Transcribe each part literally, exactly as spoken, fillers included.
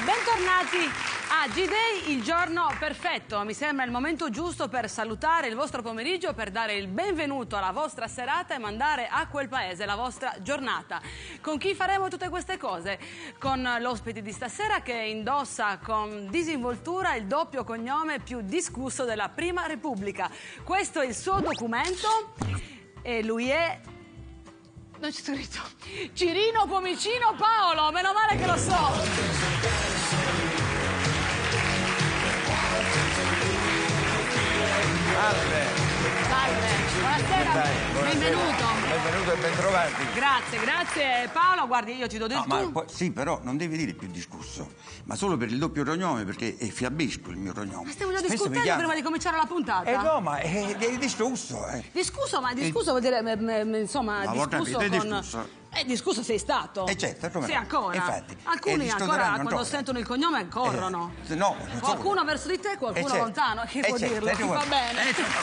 bentornati a G-Day, il giorno perfetto. Mi sembra il momento giusto per salutare il vostro pomeriggio, per dare il benvenuto alla vostra serata e mandare a quel paese la vostra giornata. Con chi faremo tutte queste cose? Con l'ospite di stasera che indossa con disinvoltura il doppio cognome più discusso della Prima Repubblica. Questo è il suo documento e lui è... non c'è scritto. Cirino Pomicino Paolo, meno male che lo so. Salve. Salve, buonasera, Dai, buonasera. Benvenuto. Benvenuto e bentrovati. Grazie, grazie Paolo. Guardi, io ti do del No, tu. ma poi- sì, però non devi dire più discusso, ma solo per il doppio cognome, perché è fiabesco il mio cognome. Ma stiamo già Spesso mi discutendo chiamano- prima di cominciare la puntata. Eh no, ma è, è discusso, eh. Discusso, ma discusso vuol dire, m- m- insomma, Ma ho discusso capito, è con... discusso. Eh, discusso sei stato. Eh certo, come Sì, no? ancora. Infatti. Alcuni E di ancora, Stoderano quando ancora. sentono il cognome, corrono. Eh, no, non so. Qualcuno verso di te, qualcuno Eh, certo. lontano. Chi Eh, può certo, dirlo? eh, Chi certo. va bene. Eh, certo.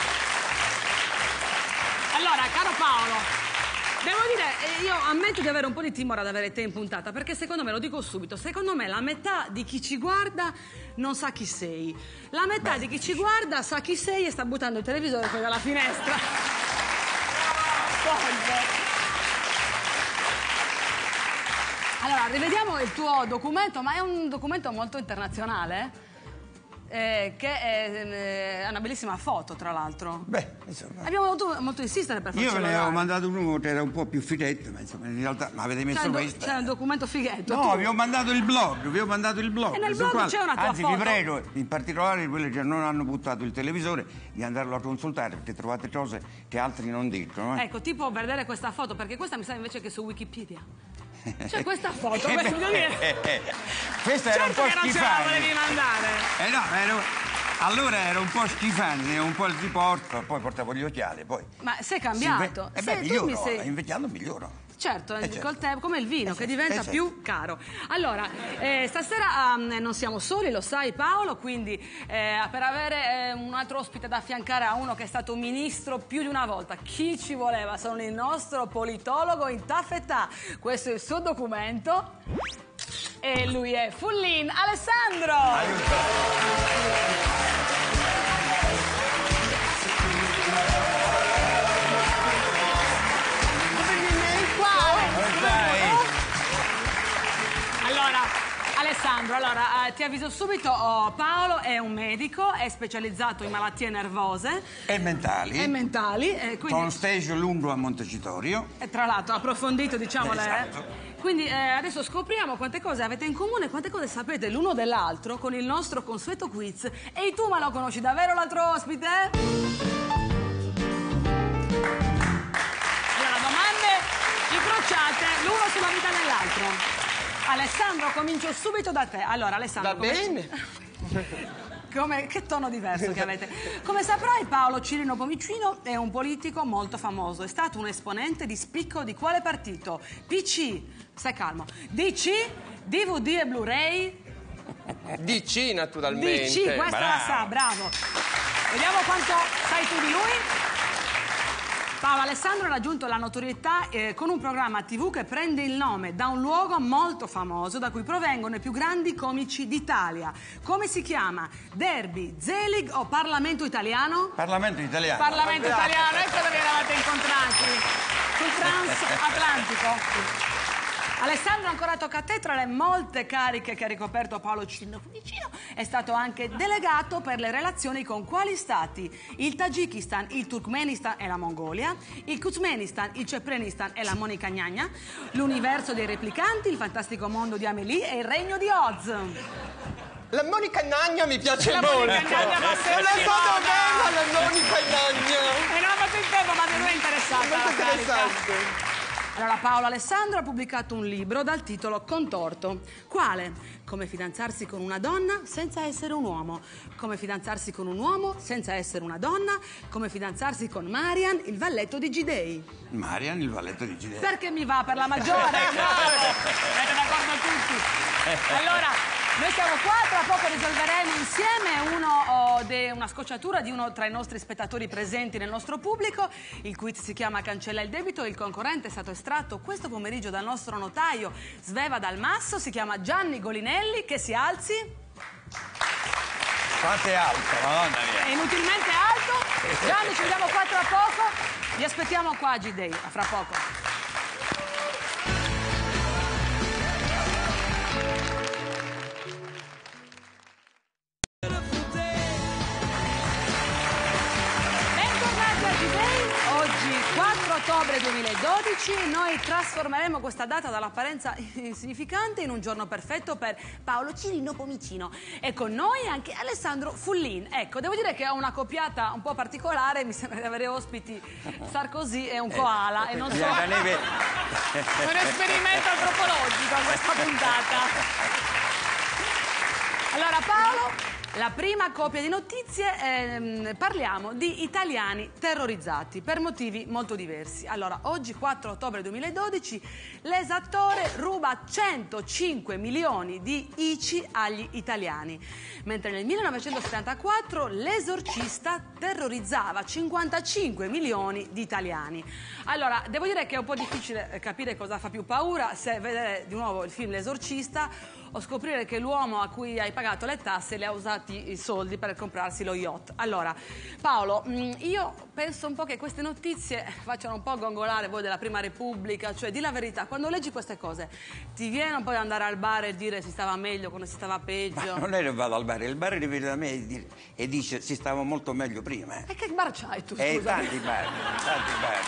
Allora, caro Paolo, devo dire, eh, io ammetto di avere un po' di timore ad avere te in puntata, perché secondo me, lo dico subito, secondo me la metà di chi ci guarda non sa chi sei. La metà Beh, di chi ci guarda sa chi sei e sta buttando il televisore fuori dalla finestra. Salve. Allora, rivediamo il tuo documento, ma è un documento molto internazionale, eh, che è, è una bellissima foto, tra l'altro. Beh, insomma. Abbiamo dovuto molto insistere per farcelo Io ve ne avevo dare. mandato uno che era un po' più filetto, ma insomma, in realtà, ma avete messo C'è un, do- questo. c'è un documento fighetto. No, tu. vi ho mandato il blog, vi ho mandato il blog. E nel sul blog quale- c'è una tua Anzi, foto. vi prego, in particolare quelli che non hanno buttato il televisore, di andarlo a consultare, perché trovate cose che altri non dicono. Eh? Ecco, tipo vedere questa foto, perché questa mi sa invece che su Wikipedia. C'è questa foto, Eh, questo beh, voglio dire. eh, eh, Questa era un Certo po' che non ce la schifante. volevi mandare. Eh no, ero... Allora era un po' schifante, un po' il tipo orto, poi portavo gli occhiali, poi... Ma sei cambiato. E Sei- beh, tu miglioro, mi sei- invecchiando miglioro. Certo, Eh, certo. col tempo, come il vino, Eh, che certo, diventa eh, certo. più caro. Allora, eh, stasera um, non siamo soli, lo sai Paolo, quindi eh, per avere eh, un altro ospite da affiancare a uno che è stato ministro più di una volta, chi ci voleva? Sono il nostro politologo in taffetà. Questo è il suo documento e lui è Fullin Alessandro. Aiuto. Come stai? Allora, Alessandro, allora, eh, ti avviso subito, oh, Paolo è un medico, è specializzato in malattie nervose E mentali. e mentali, eh, quindi, Con stage lungo a Montecitorio. e tra l'altro approfondito, diciamo, le- Esatto. Quindi eh, adesso scopriamo quante cose avete in comune, quante cose sapete l'uno dell'altro con il nostro consueto quiz. E tu, ma lo conosci davvero l'altro ospite? Allora, domande incrociate, l'uno sulla vita dell'altro. Alessandro, comincio subito da te. Allora, Alessandro... Va come- bene. Come, che tono diverso che avete. Come saprai, Paolo Cirino Pomicino è un politico molto famoso. È stato un esponente di spicco di quale partito? P C, stai calmo. D C, D V D e Blu-ray. D C naturalmente. D C, questa la Bravo. sa, bravo. Vediamo quanto sai tu di lui. Paolo Alessandro ha raggiunto la notorietà eh, con un programma tivù che prende il nome da un luogo molto famoso da cui provengono i più grandi comici d'Italia. Come si chiama? Derby, Zelig o Parlamento Italiano? Parlamento italiano. Parlamento Italiano, ecco dove eravate incontrati. Sul transatlantico. Alessandro, ancora tocca a te. Tra le molte cariche che ha ricoperto Paolo Cirino Pomicino è stato anche delegato per le relazioni con quali stati? Il Tagikistan, il Turkmenistan e la Mongolia, il Kuzmenistan, il Ceprenistan e la Monica Gnagna, l'universo dei replicanti, il fantastico mondo di Amélie e il regno di Oz. La Monica Gnagna mi piace La molto. Monica Gnagna va E la benissimo, so no? bene la Monica Gnagna. E non ha fatto il tempo, ma di lui è interessata Molto la carica. interessante. Allora, Paolo Alessandro ha pubblicato un libro dal titolo Contorto. Quale? Come fidanzarsi con una donna senza essere un uomo. Come fidanzarsi con un uomo senza essere una donna. Come fidanzarsi con Marian, il valletto di G-Day. Marian, il valletto di Ginevra. Perché mi va per la maggiore? Bravo! Siete d'accordo tutti? Allora, Noi siamo qua, tra poco risolveremo insieme uno, oh, de, una scocciatura di uno tra i nostri spettatori presenti nel nostro pubblico. Il quiz si chiama Cancella il debito e il concorrente è stato estratto questo pomeriggio dal nostro notaio Sveva Dalmasso, si chiama Gianni Golinelli, che si alzi. Quanto è alto, madonna mia. È inutilmente alto. Gianni, ci vediamo qua tra poco. Vi aspettiamo qua a G-Day, a fra poco. quattro ottobre duemiladodici, noi trasformeremo questa data dall'apparenza insignificante in un giorno perfetto per Paolo Cirino Pomicino e con noi anche Alessandro Fullin. Ecco, devo dire che ho una coppiata un po' particolare, mi sembra di avere ospiti Sarkozy e un koala e non so... È un esperimento antropologico questa puntata. Allora Paolo... La prima coppia di notizie, ehm, parliamo di italiani terrorizzati per motivi molto diversi. Allora, oggi quattro ottobre duemiladodici, l'esattore ruba centocinque milioni di I C I agli italiani, mentre nel millenovecentosettantaquattro l'esorcista terrorizzava cinquantacinque milioni di italiani. Allora, devo dire che è un po' difficile capire cosa fa più paura, se vedere di nuovo il film L'esorcista o scoprire che l'uomo a cui hai pagato le tasse le ha usati i soldi per comprarsi lo yacht. Allora, Paolo, io penso un po' che queste notizie facciano un po' gongolare voi della Prima Repubblica, cioè di la verità, quando leggi queste cose ti viene un po' di andare al bar e dire si stava meglio quando si stava peggio? Ma non è che vado al bar, il bar viene da me e, e dice si stava molto meglio prima. E che bar c'hai tu, scusa? Eh, tanti bar, tanti bar.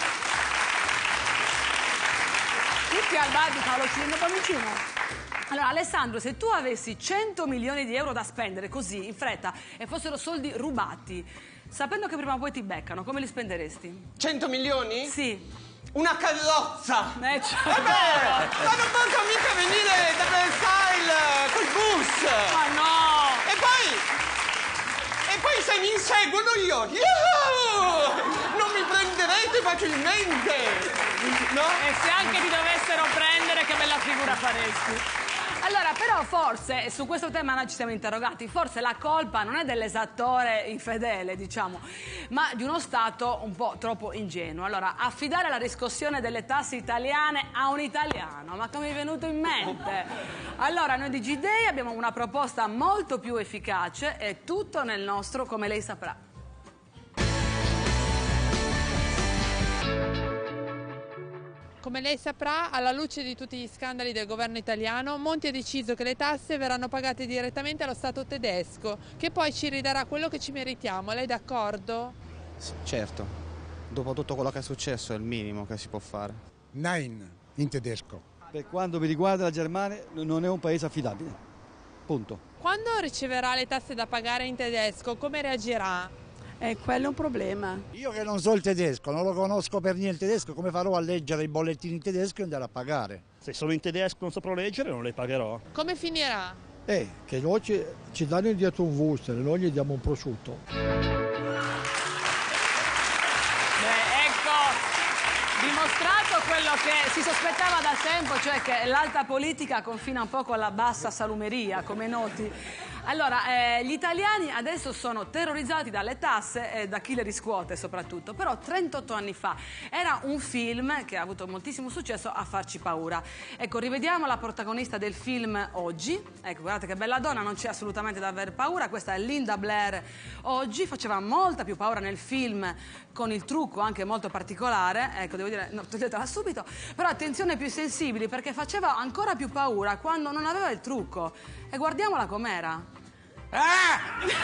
Tutti al bar di Paolo Cirino Pomicino? Allora Alessandro, se tu avessi cento milioni di euro da spendere così, in fretta, e fossero soldi rubati, sapendo che prima o poi ti beccano, come li spenderesti? cento milioni? Sì. Una carrozza! Eh, cioè... Eh beh, ma non posso mica venire da Versailles col bus! Ma no! E poi... E poi se mi inseguono io, yuhu! Non mi prenderete facilmente! No? E se anche ti dovessero prendere, che bella figura faresti? Allora, però forse, su questo tema noi ci siamo interrogati, forse la colpa non è dell'esattore infedele, diciamo, ma di uno Stato un po' troppo ingenuo. Allora, affidare la riscossione delle tasse italiane a un italiano, ma come è venuto in mente? Allora, noi di G-Day abbiamo una proposta molto più efficace, è tutto nel nostro Come lei saprà. Come lei saprà, alla luce di tutti gli scandali del governo italiano, Monti ha deciso che le tasse verranno pagate direttamente allo Stato tedesco, che poi ci ridarà quello che ci meritiamo. Lei è d'accordo? Certo, dopo tutto quello che è successo è il minimo che si può fare. Nein, in tedesco. Per quanto mi riguarda la Germania non è un paese affidabile, punto. Quando riceverà le tasse da pagare in tedesco, come reagirà? E quello è un problema. Io che non so il tedesco, non lo conosco per niente il tedesco, come farò a leggere i bollettini in tedesco e andare a pagare? Se sono in tedesco non saprò leggere, non le pagherò. Come finirà? Eh, che noi ci, ci danno indietro un wuster e noi gli diamo un prosciutto. Beh, ecco, dimostrato quello che si sospettava da tempo, cioè che l'alta politica confina un po' con la bassa salumeria, come noti. Allora, eh, gli italiani adesso sono terrorizzati dalle tasse e da chi le riscuote soprattutto, però trentotto anni fa era un film che ha avuto moltissimo successo a farci paura. Ecco, rivediamo la protagonista del film oggi, ecco, guardate che bella donna, non c'è assolutamente da aver paura, questa è Linda Blair oggi, faceva molta più paura nel film con il trucco anche molto particolare, ecco, devo dire, no, toglietela subito, però attenzione più sensibili perché faceva ancora più paura quando non aveva il trucco e guardiamola com'era. Ah!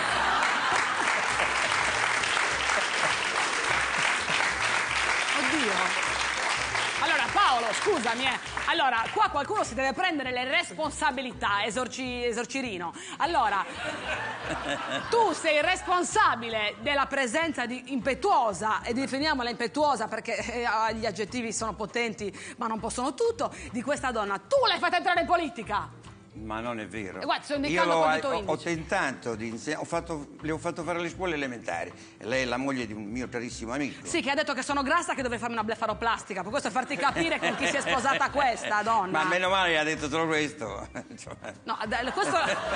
Oddio. Allora Paolo, scusami, eh. Allora, qua qualcuno si deve prendere le responsabilità, esorci, esorcirino. Allora, tu sei responsabile della presenza di impetuosa, e definiamola impetuosa perché eh, gli aggettivi sono potenti ma non possono tutto, di questa donna. Tu l'hai fatta entrare in politica. Ma non è vero. E guarda, sto Io indicando l'ho- con il tuo ho, ho indice. tentato di insegnare, ho fatto, le ho fatto fare le scuole elementari. Lei è la moglie di un mio carissimo amico. Sì, che ha detto che sono grassa, che dovrei farmi una blefaroplastica. Per questo è farti capire con chi si è sposata questa donna. Ma meno male che ha detto solo questo. Cioè, No, d- questo...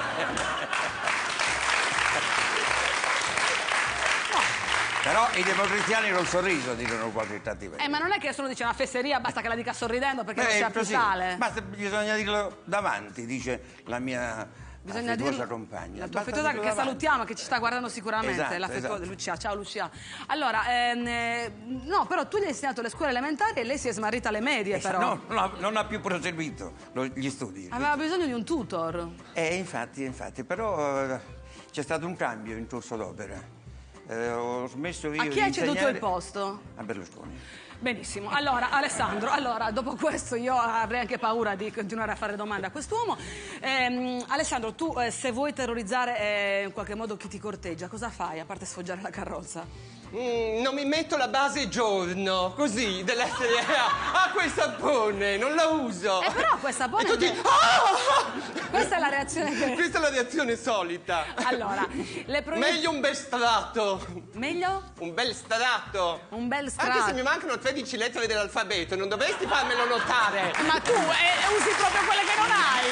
Però i democristiani col sorriso dicono qualche cattiveria. Eh, ma non è che nessuno dice una fesseria, basta che la dica sorridendo perché non Eh, sia più così. tale. Basta, bisogna dirlo davanti, dice la mia Bisogna affettuosa dirlo- compagna. La tua Basta affettuosa dirlo che davanti. salutiamo, che ci sta guardando sicuramente. Esatto, L'affettuosa esatto. Lucia. Ciao Lucia. Allora, ehm, eh, no, però tu gli hai insegnato le scuole elementari e lei si è smarrita alle medie, però. No, non ha, non ha più proseguito lo- gli studi. Aveva bisogno di un tutor. Eh, infatti, infatti, però eh, c'è stato un cambio in corso d'opera. Eh, ho smesso io A chi di hai ceduto insegnare- il posto? A Berlusconi. Benissimo, allora Alessandro, allora dopo questo io avrei anche paura di continuare a fare domande a quest'uomo. Ehm, Alessandro, tu eh, se vuoi terrorizzare eh, in qualche modo chi ti corteggia, cosa fai a parte sfoggiare la carrozza? Mm, non mi metto la base giorno, così, dell'essere... Ah, quel sapone, non la uso. Eh però quel sapone... E tutti... non è- Ah! Questa è la reazione che... Questa è la reazione solita. Allora, le proie- Meglio un bel strato. Meglio? Un bel strato. Un bel Anche strato. se mi mancano tredici lettere dell'alfabeto, non dovresti farmelo notare. Ma tu eh, usi proprio quelle che non hai.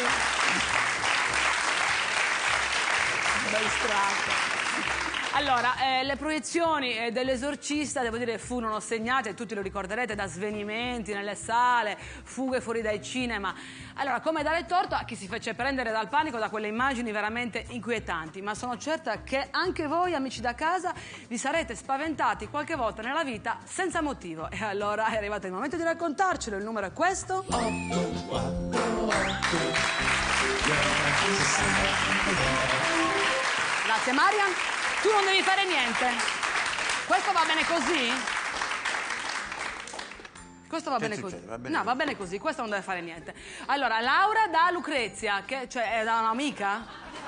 Bel strato. Allora, eh, le proiezioni eh, dell'Esorcista, devo dire, furono segnate, tutti lo ricorderete, da svenimenti nelle sale, fughe fuori dai cinema. Allora, come dare torto a chi si fece prendere dal panico da quelle immagini veramente inquietanti, ma sono certa che anche voi, amici da casa, vi sarete spaventati qualche volta nella vita senza motivo. E allora è arrivato il momento di raccontarcelo, il numero è questo. Grazie Marian. Tu non devi fare niente. Questo va bene così? Questo va Che bene succede? così. Va bene No, così. va bene così, questo non deve fare niente. Allora, Laura da Lucrezia, che cioè è da un'amica?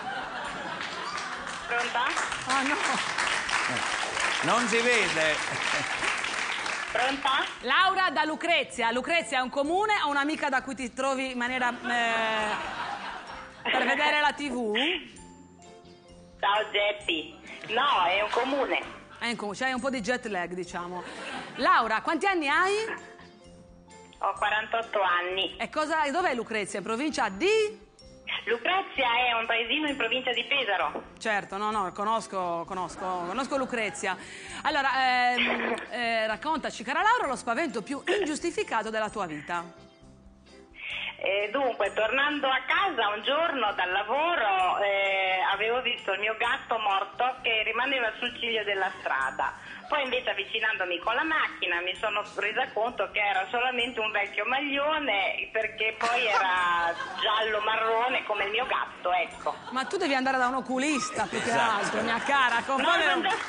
Pronta? Ah no. Non si vede. Pronta? Laura da Lucrezia. Lucrezia è un comune o un'amica da cui ti trovi in maniera eh, per vedere la tivù? Ciao Geppi. No, è un comune. Ecco, c'hai un po' di jet lag, diciamo. Laura, quanti anni hai? Ho quarantotto anni. E cosa, dov'è Lucrezia? In provincia di? Lucrezia è un paesino in provincia di Pesaro. Certo, no, no, conosco, conosco, conosco Lucrezia. Allora, ehm, eh, raccontaci, cara Laura, lo spavento più ingiustificato della tua vita. Eh, dunque, tornando a casa un giorno dal lavoro, eh, avevo visto il mio gatto morto che rimaneva sul ciglio della strada. Poi invece avvicinandomi con la macchina mi sono resa conto che era solamente un vecchio maglione, perché poi era giallo-marrone come il mio gatto, ecco. Ma tu devi andare da un oculista più che Esatto. altro, mia cara. No, confondere non un- già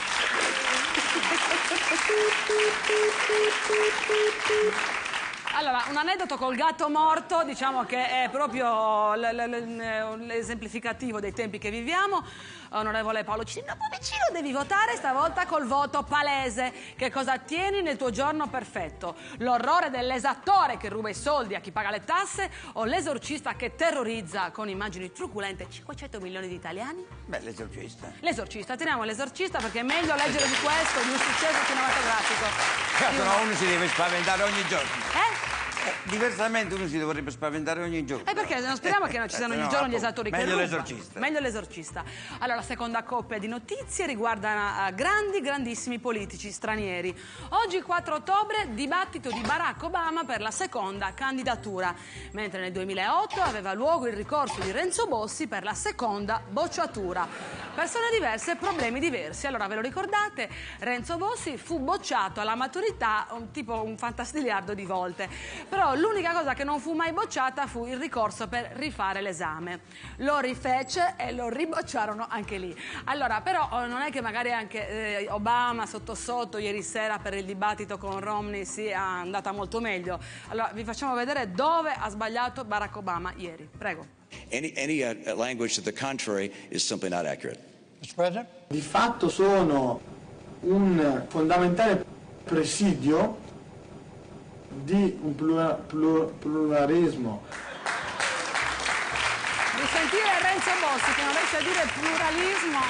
stata. Allora, un aneddoto col gatto morto, diciamo che è proprio l- l- l- l'esemplificativo dei tempi che viviamo. Onorevole Paolo Cino, vicino devi votare stavolta col voto palese. Che cosa ottieni nel tuo giorno perfetto? L'orrore dell'esattore che ruba i soldi a chi paga le tasse o l'esorcista che terrorizza con immagini truculente cinquecento milioni di italiani? Beh, l'esorcista. L'esorcista, teniamo l'esorcista perché è meglio leggere di questo, di un successo cinematografico. Di Se uno- no uno si deve spaventare ogni giorno. Eh? Eh, diversamente uno si dovrebbe spaventare ogni giorno. Eh perché non speriamo che non ci siano ogni No, giorno gli appunto. esattori che Meglio rubano. l'esorcista. Meglio l'esorcista. Allora, la seconda coppia di notizie riguarda uh, grandi, grandissimi politici stranieri. Oggi, quattro ottobre, dibattito di Barack Obama per la seconda candidatura, mentre nel duemilaotto aveva luogo il ricorso di Renzo Bossi per la seconda bocciatura. Persone diverse, problemi diversi. Allora, ve lo ricordate? Renzo Bossi fu bocciato alla maturità un, tipo un fantastiliardo di volte. Però l'unica cosa che non fu mai bocciata fu il ricorso per rifare l'esame. Lo rifece e lo ribocciarono anche lì. Allora, però non è che magari anche eh, Obama sotto sotto ieri sera per il dibattito con Romney sia andata molto meglio. Allora, vi facciamo vedere dove ha sbagliato Barack Obama ieri. Prego. Any, any uh, language to the contrary is simply not accurate. mister President? Di fatto sono un fondamentale presidio di un plura- plur- pluralismo. sentire Renzo Bossi che non riesce a dire pluralismo.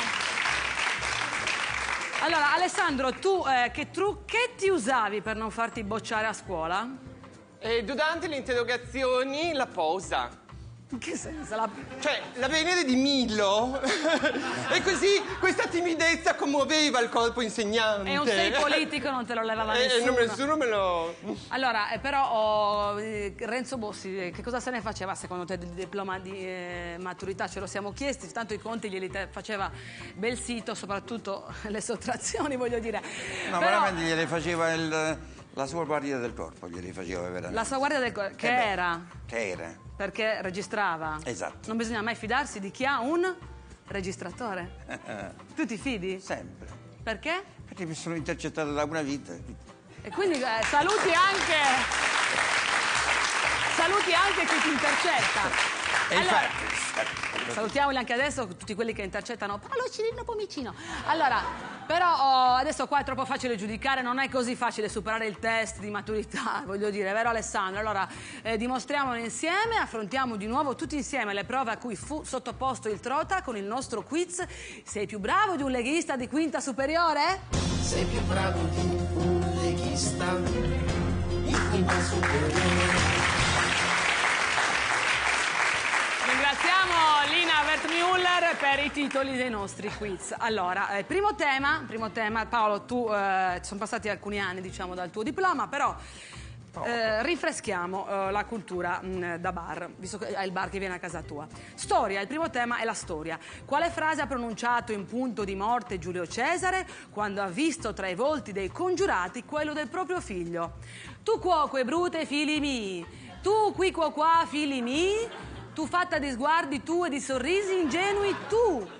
Allora, Alessandro, tu eh, che trucchetti usavi per non farti bocciare a scuola? E durante le interrogazioni la posa. In che senso? La... Cioè, la Venere di Milo. E così questa timidezza commuoveva il corpo insegnante. E un sei politico non te lo levava e, nessuno. E nessuno me lo... Allora, eh, però oh, eh, Renzo Bossi, eh, che cosa se ne faceva secondo te del diploma di eh, maturità? Ce lo siamo chiesti, tanto i conti glieli faceva bel sito, soprattutto le sottrazioni, voglio dire. No, però... veramente gliele faceva il... La sua guardia del corpo glieli faceva veramente. La sua guardia del corpo, che eh beh, era? Che era? Perché registrava. Esatto. Non bisogna mai fidarsi di chi ha un registratore. Tu ti fidi? Sempre. Perché? Perché mi sono intercettato da una vita. E quindi eh, saluti anche... Saluti anche chi ti intercetta. E allora, infatti... salutiamoli anche adesso tutti quelli che intercettano Paolo Cirino Pomicino. Allora, però oh, adesso qua è troppo facile giudicare, non è così facile superare il test di maturità, voglio dire, vero Alessandro? Allora, eh, dimostriamolo insieme, affrontiamo di nuovo tutti insieme le prove a cui fu sottoposto il Trota con il nostro quiz. Sei più bravo di un leghista di quinta superiore? Sei più bravo di un leghista di quinta superiore. Ringraziamo Lina Wertmüller per i titoli dei nostri quiz. Allora, eh, primo tema, primo tema, Paolo, tu eh, sono passati alcuni anni, diciamo, dal tuo diploma, però eh, rinfreschiamo eh, la cultura mh, da bar, visto che è il bar che viene a casa tua. Storia, il primo tema è la storia. Quale frase ha pronunciato in punto di morte Giulio Cesare quando ha visto tra i volti dei congiurati quello del proprio figlio? Tu cuoque brute figli mi, tu qui qua qua figli mi, tu fatta di sguardi tu e di sorrisi ingenui tu.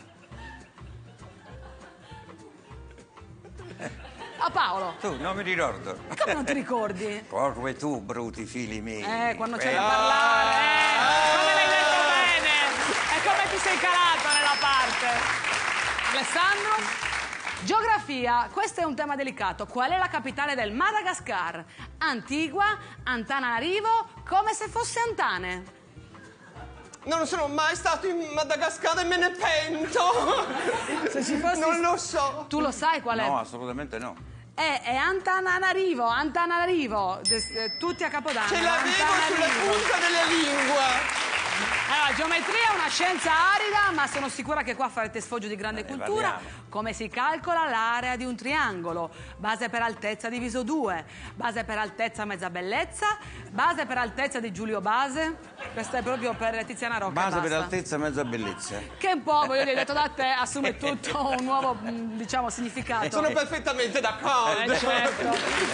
A ah, Paolo. Tu, non mi ricordo. Come non ti ricordi? Proprio tu, bruti figli miei. Eh, quando c'è da parlare. Eh, come l'hai detto bene. E come ti sei calato nella parte. Alessandro? Geografia, questo è un tema delicato. Qual è la capitale del Madagascar? Antigua, Antananarivo, come se fosse Antane. Non sono mai stato in Madagascar e me ne pento. Se ci fossi... Non lo so. Tu lo sai qual è? No, assolutamente no. È, è Antananarivo, Antananarivo. Tutti a Capodanno. Ce l'avevo sulla punta della lingua. Allora, geometria è una scienza arida, ma sono sicura che qua farete sfoggio di grande Vabbè, cultura. parliamo. Come si calcola l'area di un triangolo? Base per altezza diviso due, base per altezza mezza bellezza, base per altezza di Giulio Base. Questa è proprio per Tiziana Rocca. Base per basta. altezza mezza bellezza. Che un po', voglio dire, detto da te, assume tutto un nuovo, diciamo, significato. Sono perfettamente d'accordo. Eh, certo.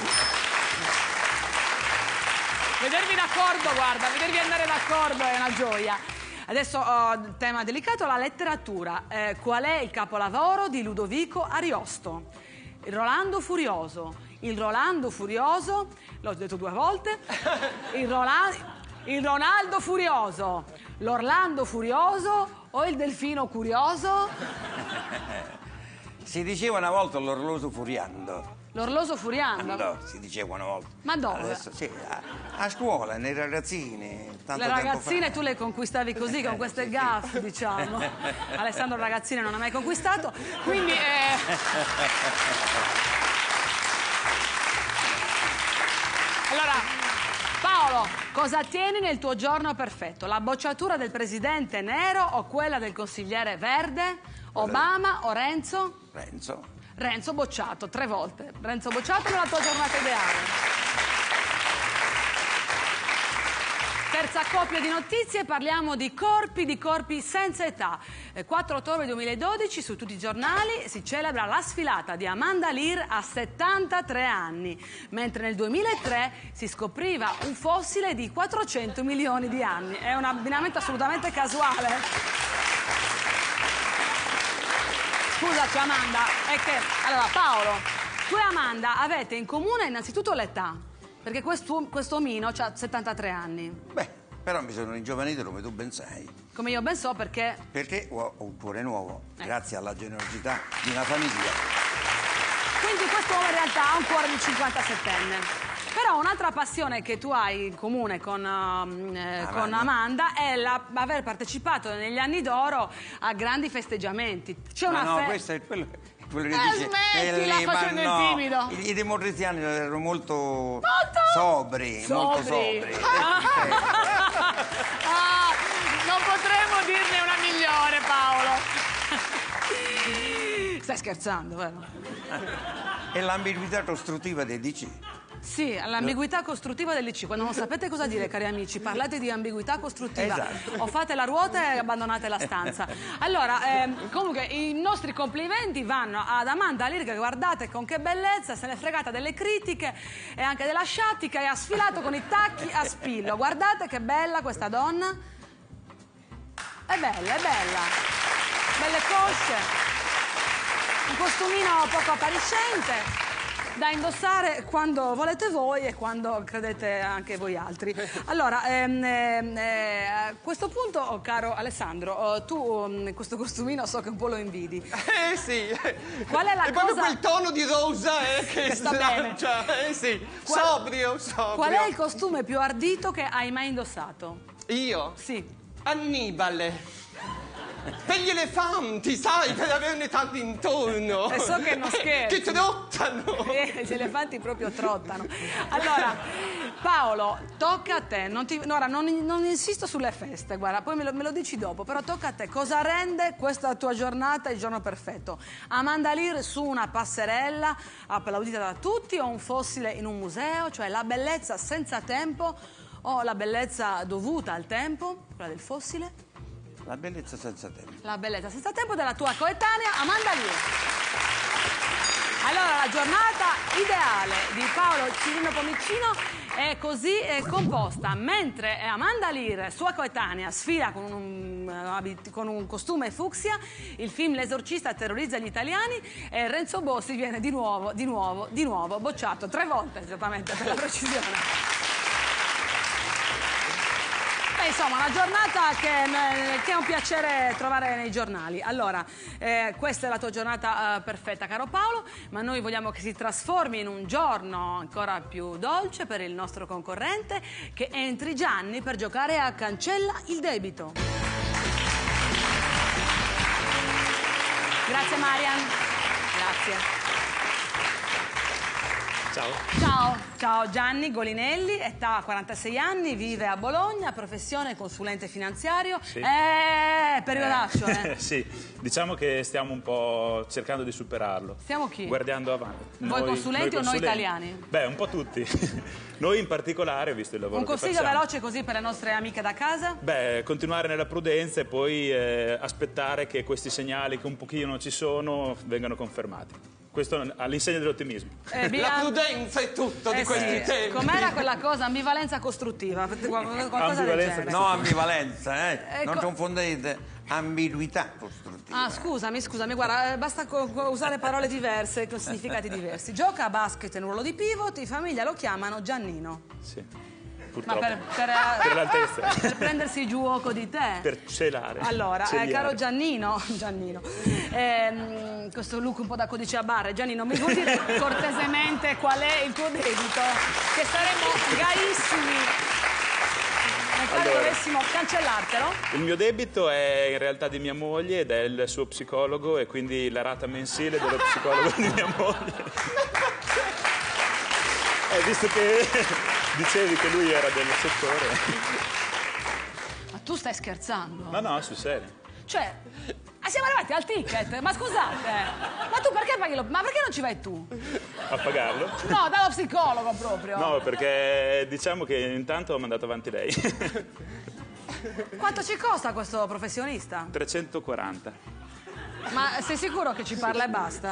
Vedervi d'accordo, guarda, vedervi andare d'accordo è una gioia. Adesso oh, tema delicato, la letteratura. Eh, qual è il capolavoro di Ludovico Ariosto? Il Rolando Furioso. Il Rolando Furioso, l'ho detto due volte. Il, Rola, il Ronaldo Furioso. L'Orlando Furioso o il Delfino Curioso? Si diceva una volta l'orloso furiando. L'orloso furiando? No, si diceva una volta. Ma dove? Adesso, sì, a, a scuola, nei ragazzini. Tanto le tempo ragazzine fa. Tu le conquistavi così, con queste gaffe, diciamo. Alessandro ragazzine non ha mai conquistato, quindi... Eh... Allora, Paolo, cosa tieni nel tuo giorno perfetto? La bocciatura del presidente nero o quella del consigliere verde? Obama o Renzo? Renzo. Renzo bocciato, tre volte. Renzo bocciato nella tua giornata ideale. Terza coppia di notizie, parliamo di corpi, di corpi senza età. quattro ottobre duemiladodici su tutti i giornali si celebra la sfilata di Amanda Lear a settantatré anni, mentre nel duemilatré si scopriva un fossile di quattrocento milioni di anni. È un abbinamento assolutamente casuale. Scusaci Amanda, è che... Allora Paolo, tu e Amanda avete in comune innanzitutto l'età, perché questo, questo omino ha settantatré anni. Beh, però mi sono ringiovanito come tu ben sai. Come io ben so, perché... Perché ho un cuore nuovo, eh. grazie alla generosità di una famiglia. Quindi quest'uomo in realtà ha un cuore di cinquantasettenne. Però un'altra passione che tu hai in comune con, uh, eh, con Amanda è la, aver partecipato negli anni d'oro a grandi festeggiamenti. C'è una Ma no, fe- questo è quello, quello che Eh, dice. smettila eh, ma facendo il no, timido. I, i democristiani erano molto, Molto? sobri, molto Sobri. sobri. Ah, non potremmo dirne una migliore, Paolo. Stai scherzando, vero? E l'ambiguità costruttiva dei D C. Sì, l'ambiguità costruttiva del D C. Quando non sapete cosa dire, cari amici, parlate di ambiguità costruttiva. Esatto. O fate la ruota e abbandonate la stanza. Allora, ehm, comunque, i nostri complimenti vanno ad Amanda Lear, che guardate con che bellezza, se ne è fregata delle critiche e anche della sciattica e ha sfilato con i tacchi a spillo. Guardate che bella questa donna. È bella, è bella. Belle cosce. Un costumino poco appariscente da indossare quando volete voi e quando credete anche voi altri. Allora, ehm, eh, a questo punto, oh, caro Alessandro, oh, tu um, questo costumino so che un po' lo invidi. Eh sì. Qual è la è cosa... proprio quel tono di rosa eh, che, che sta bene. Eh sì, Qual... sobrio, sobrio. Qual è il costume più ardito che hai mai indossato? Io? Sì. Annibale. Per gli elefanti, sai, per averne tanti intorno. E so che non scherzi. Che trottano. Eh, gli elefanti proprio trottano. Allora, Paolo, tocca a te. Non ti, no, ora, non, non insisto sulle feste, guarda, poi me lo, me lo dici dopo, però tocca a te. Cosa rende questa tua giornata il giorno perfetto? Amanda Lear su una passerella, applaudita da tutti, o un fossile in un museo, cioè la bellezza senza tempo o la bellezza dovuta al tempo, quella del fossile? La bellezza senza tempo. La bellezza senza tempo della tua coetanea Amanda Lear. Allora, la giornata ideale di Paolo Cirino Pomicino è così è composta. Mentre Amanda Lear, sua coetanea, sfila con un, con un costume fucsia, il film L'esorcista terrorizza gli italiani e Renzo Bossi viene di nuovo, di nuovo, di nuovo bocciato. Tre volte, esattamente, per la precisione. Insomma, una giornata che, che è un piacere trovare nei giornali. Allora, eh, questa è la tua giornata eh, perfetta, caro Paolo, ma noi vogliamo che si trasformi in un giorno ancora più dolce per il nostro concorrente, che entri Gianni per giocare a Cancella il debito. Grazie Marian. Grazie. Ciao. Ciao, ciao Gianni Golinelli, età quarantasei anni, vive a Bologna, professione consulente finanziario. Sì. Eh, periodaccio, eh. Sì, diciamo che stiamo un po' cercando di superarlo. Siamo chi? Guardando avanti. Voi Noi, consulenti noi o noi consulenti. italiani? Beh, un po' tutti. Noi in particolare, visto il lavoro Un che consiglio facciamo. veloce così per le nostre amiche da casa? Beh, continuare nella prudenza e poi eh, aspettare che questi segnali che un pochino ci sono vengano confermati. Questo all'insegna dell'ottimismo. Eh, La prudenza è tutto eh di questi sì. tempi. Com'era quella cosa? Ambivalenza costruttiva? Qualcosa del genere. No, ambivalenza, eh. Ecco. Non confondete ambiguità costruttiva. Ah, scusami, scusami, guarda, eh, basta co- co- usare parole diverse con significati diversi. Gioca a basket in ruolo di pivot, in famiglia lo chiamano Giannino. Sì. Ma per, per, Per l'altezza. per prendersi giuoco di te. Per celare. Allora, eh, Celiare. caro Giannino, Giannino ehm, questo look un po' da codice a barre, Giannino, mi vuoi dire cortesemente qual è il tuo debito? Che saremmo gaissimi nel caso Allora. dovessimo cancellartelo. Il mio debito è in realtà di mia moglie ed è il suo psicologo e quindi la rata mensile dello psicologo di mia moglie. Eh, visto che dicevi che lui era del settore. Ma tu stai scherzando? No, no, sul serio. Cioè, ah, siamo arrivati al ticket, ma scusate, ma tu perché paghi lo... Ma perché non ci vai tu? A pagarlo? No, dallo psicologo proprio. No, perché diciamo che intanto ho mandato avanti lei. Quanto ci costa questo professionista? trecentoquaranta. Ma sei sicuro che ci parla e basta?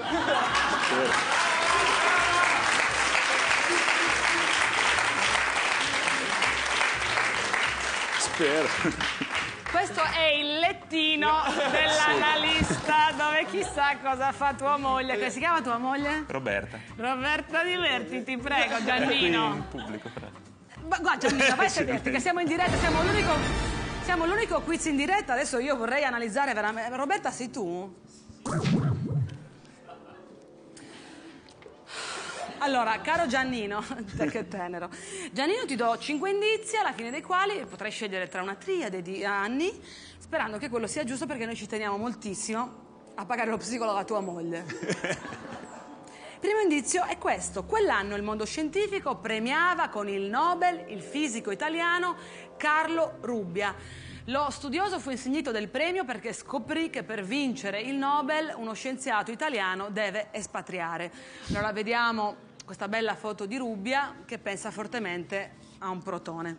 Spero. Questo è il lettino dell'analista dove chissà cosa fa tua moglie. Che si chiama tua moglie? Roberta. Roberta, divertiti, ti prego, Qui Giannino. in pubblico, però. Ma guarda Giannino, vai a Sì, sederti sì. che siamo in diretta, siamo l'unico, siamo l'unico quiz in diretta. Adesso io vorrei analizzare veramente. Roberta, sei tu? Allora, caro Giannino, che tenero. Giannino, ti do cinque indizi, alla fine dei quali potrai scegliere tra una triade di anni, sperando che quello sia giusto, perché noi ci teniamo moltissimo a pagare lo psicologo a tua moglie. Primo indizio è questo. Quell'anno il mondo scientifico premiava con il Nobel il fisico italiano Carlo Rubbia. Lo studioso fu insignito del premio perché scoprì che per vincere il Nobel uno scienziato italiano deve espatriare. Allora vediamo questa bella foto di Rubbia che pensa fortemente a un protone.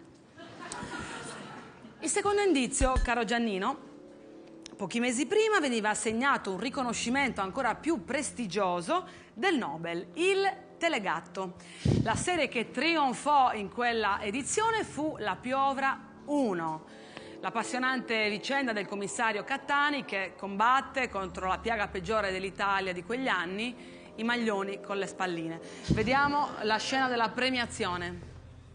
Il secondo indizio, caro Giannino, pochi mesi prima veniva assegnato un riconoscimento ancora più prestigioso del Nobel, il Telegatto. La serie che trionfò in quella edizione fu La Piovra uno. L'appassionante vicenda del commissario Cattani che combatte contro la piaga peggiore dell'Italia di quegli anni, i maglioni con le spalline. Vediamo la scena della premiazione.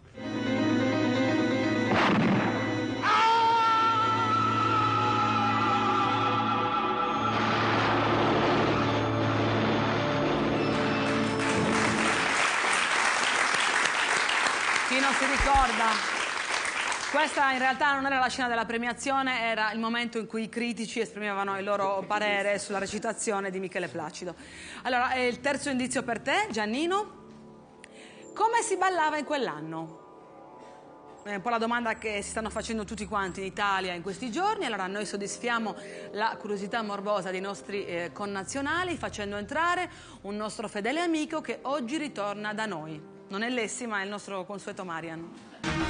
Chi non si ricorda? Questa in realtà non era la scena della premiazione, era il momento in cui i critici esprimevano il loro parere sulla recitazione di Michele Placido. Allora, il terzo indizio per te, Giannino. Come si ballava in quell'anno? È un po' la domanda che si stanno facendo tutti quanti in Italia in questi giorni. Allora noi soddisfiamo la curiosità morbosa dei nostri eh, connazionali facendo entrare un nostro fedele amico che oggi ritorna da noi. Non è Lessi, ma è il nostro consueto Marian.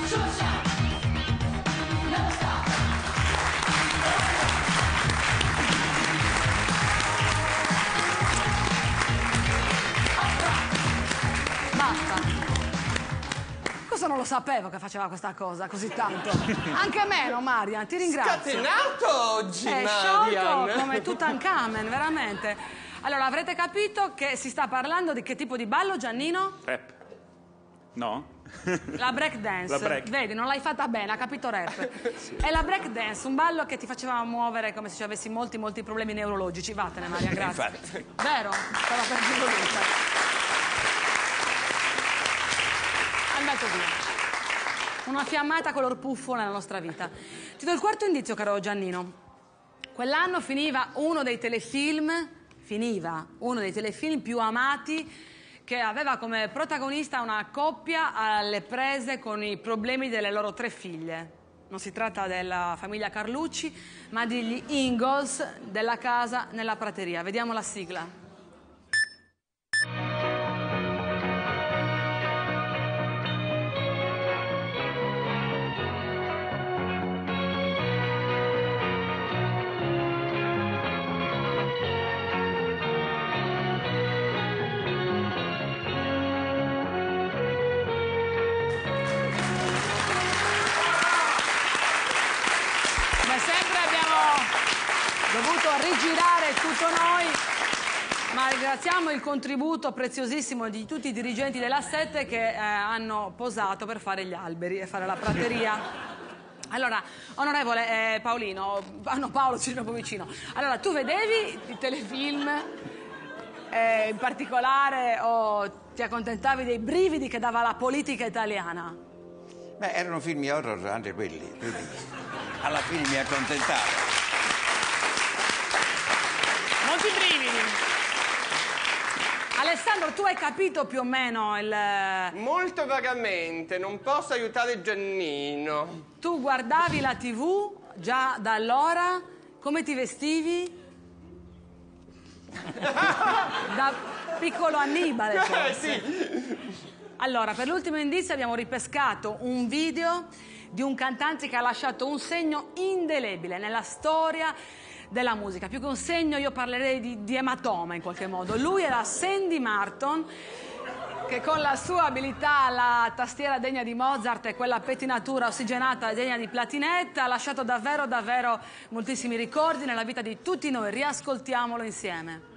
Basta. Questo non lo sapevo che faceva questa cosa così tanto. Anche meno, Marian, ti ringrazio. Scatenato oggi, È Marian. sciolto come Tutankhamen, veramente. Allora, avrete capito che si sta parlando di che tipo di ballo, Giannino? Rap. No? La break dance. La break. Vedi, non l'hai fatta bene, ha capito rap. Sì. È la break dance, un ballo che ti faceva muovere come se avessi molti, molti problemi neurologici. Vattene, Maria, grazie. Infatti. Vero? Stava per dirlo tutta. Andato via. Una fiammata color puffo nella nostra vita. Ti do il quarto indizio, caro Giannino. Quell'anno finiva uno dei telefilm, finiva uno dei telefilm più amati, che aveva come protagonista una coppia alle prese con i problemi delle loro tre figlie. Non si tratta della famiglia Carlucci, ma degli Ingalls della casa nella prateria. Vediamo la sigla. Dovuto rigirare tutto noi, ma ringraziamo il contributo preziosissimo di tutti i dirigenti della Sette che eh, hanno posato per fare gli alberi e fare la prateria. Allora, onorevole eh, Paolino, ah, no, Paolo, ci sono un po' vicino. Allora, tu vedevi i telefilm eh, in particolare o ti accontentavi dei brividi che dava la politica italiana? Beh, erano film horror anche quelli, quindi alla fine mi accontentavo. Molti brividi. Alessandro, tu hai capito più o meno il... Molto vagamente, non posso aiutare Giannino. Tu guardavi la tivù già da allora? Come ti vestivi? Da piccolo Annibale, forse. Sì. Allora, per l'ultimo indizio abbiamo ripescato un video di un cantante che ha lasciato un segno indelebile nella storia della musica. Più che un segno io parlerei di, di ematoma in qualche modo. Lui era Sandy Martin, che con la sua abilità alla tastiera degna di Mozart e quella pettinatura ossigenata degna di Platinette ha lasciato davvero davvero moltissimi ricordi nella vita di tutti noi. Riascoltiamolo insieme.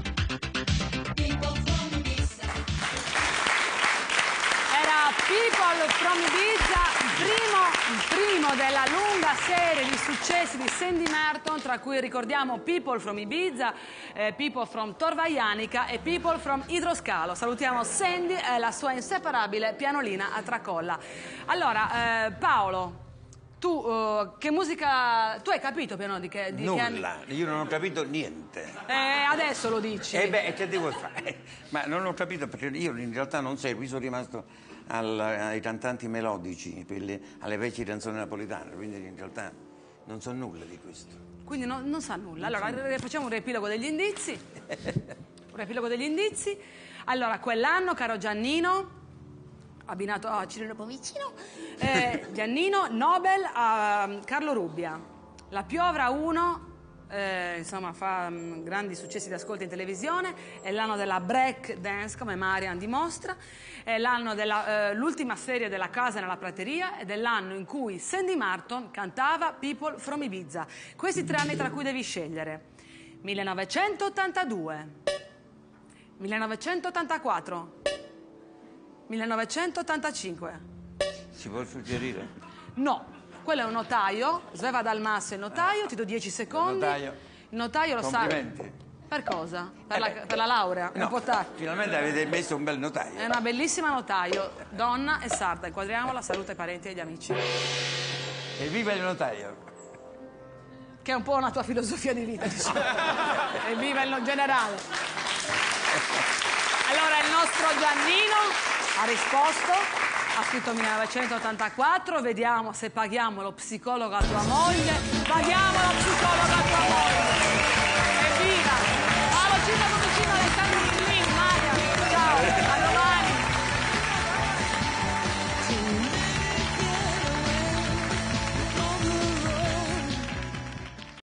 Pippo People from Ibiza, il primo, il primo della lunga serie di successi di Sandy Martin, tra cui ricordiamo People from Ibiza, eh, People from Torvaianica e People from Idroscalo. Salutiamo Sandy e la sua inseparabile pianolina a tracolla. Allora, eh, Paolo, tu uh, che musica... Tu hai capito piano di che... Di Nulla, che io non ho capito niente. Eh, adesso lo dici. Eh beh, che devo fare? Ma non ho capito perché io in realtà non seguo, io sono rimasto al, ai cantanti melodici, quelle, alle vecchie canzoni napoletane, quindi in realtà non so nulla di questo. Quindi no, non sa nulla. Allora, facciamo un riepilogo degli indizi. Un riepilogo degli indizi. Allora, quell'anno, caro Giannino, abbinato a Cirino Pomicino, eh, Giannino, Nobel a Carlo Rubbia. La Piovra uno, eh, insomma, fa um, grandi successi di ascolto in televisione, è l'anno della break dance, come Marian dimostra, è l'anno dell'ultima eh, serie della Casa nella Prateria ed è l'anno in cui Sandy Martin cantava People from Ibiza. Questi tre anni tra cui devi scegliere: millenovecentottantadue, millenovecentottantaquattro, millenovecentottantacinque. Si può suggerire? No, quello è un notaio, Sveva Dalmasso è il notaio, ti do dieci secondi. Il notaio. Il notaio lo sa. Complimenti. Per cosa? Per, Eh la, beh, per la laurea? No, Un po' tardi. finalmente avete messo un bel notaio. È una bellissima notaio, donna e sarda. Inquadriamola, saluta i parenti e gli amici. Evviva il notaio! Che è un po' una tua filosofia di vita, diciamo. Evviva il generale. Allora, il nostro Giannino ha risposto, ha scritto millenovecentottantaquattro, vediamo se paghiamo lo psicologo a tua moglie. Paghiamo lo psicologo a tua moglie.